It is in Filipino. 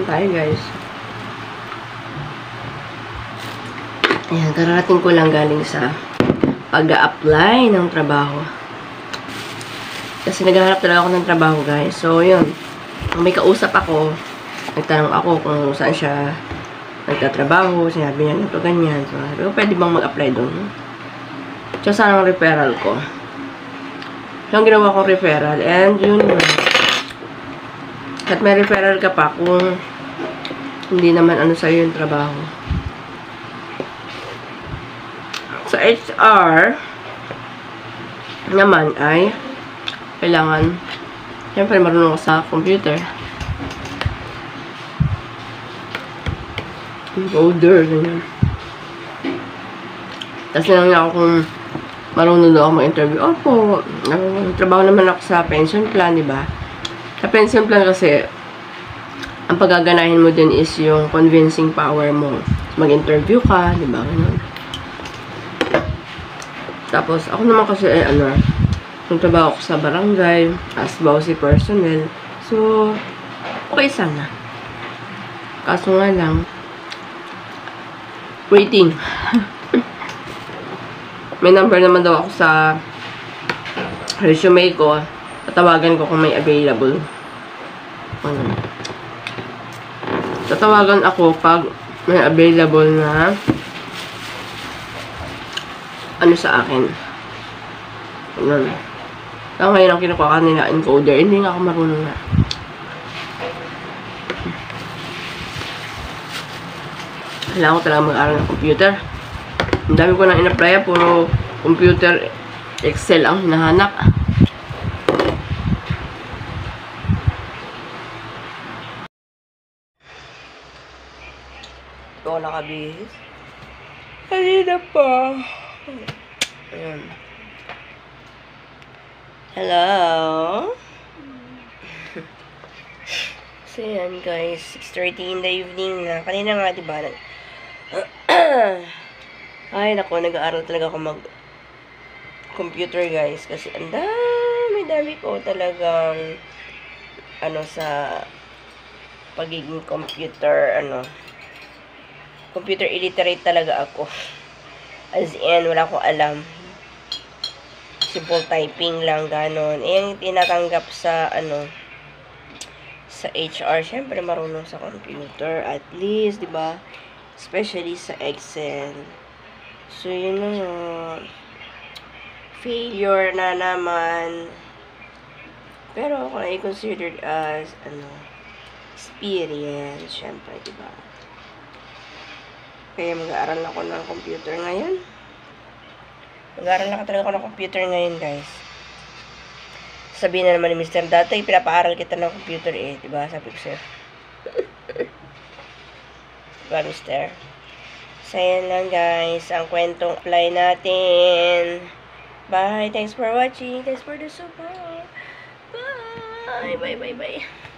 Yan tayo, guys. Ayan, kararating ko lang galing sa pag-a-apply ng trabaho. Kasi naghahanap talaga ako ng trabaho, guys. So, yun. May kausap ako. Nagtanong ako kung saan siya nagtatrabaho. Sinabi niya ito, ganyan. So, sabi ko, pwede bang mag-apply doon? So, saan ang referral ko? So, ang ginawa kong referral. And, yun. At may referral ka pa kung hindi naman ano sa'yo yung trabaho. Sa HR naman ay kailangan siyempre marunong ka sa computer. Encoder, ganyan. Tapos lang ako kung marunong daw ako mag-interview. Opo, trabaho naman ako sa pension plan, di ba? Sa pension plan kasi, ang paggaganahin mo din is yung convincing power mo. Mag-interview ka, di ba? Ganun. Tapos, ako naman kasi, kung trabaho ako sa barangay, as bawsi personnel. So, okay sana. Kaso nga lang, waiting. May number naman daw ako sa resume ko. Tatawagan ko kung may available. Tatawagan ako pag may available na ano sa akin. Ganun. Kaya ngayon ang kinukuha kanila encoder. Hindi nga ako marunong na. Kailangan ko talaga mag-aral ng computer. Ang dami ko nang in-apply. Puro computer, Excel ang hinahanap. Ito nakabihis. Halina pa. Ayan. Hello? So, yan guys. 6:30 in the evening na. Kanina nga, diba? Ay, nako. Nag-aaral talaga ako mag-computer, guys. Kasi ang dami ko talagang sa pagiging computer, computer illiterate talaga ako. As in, wala akong alam. Simple typing lang, ganon. Eh, yung tinatanggap sa, sa HR, syempre marunong sa computer, at least, diba? Especially sa Excel. So, yun na failure na naman. Pero, ako na i-considered as, experience, syempre, diba? Kaya mag-aaral ako ng computer ngayon. Mag-aaral na talaga ako ng computer ngayon, guys. Sabihin na naman ni Mr. Dati, pinapaaral kita ng computer eh. Diba? Sabi ko sir. Diba, Mr.? So, yan lang, guys. Ang kwentong apply natin. Bye. Thanks for watching. Thanks for the support. Bye. Bye.